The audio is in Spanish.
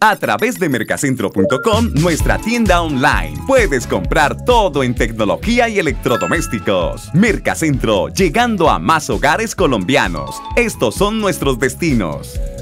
A través de mercacentro.com, nuestra tienda online, puedes comprar todo en tecnología y electrodomésticos. Mercacentro, llegando a más hogares colombianos. Estos son nuestros destinos.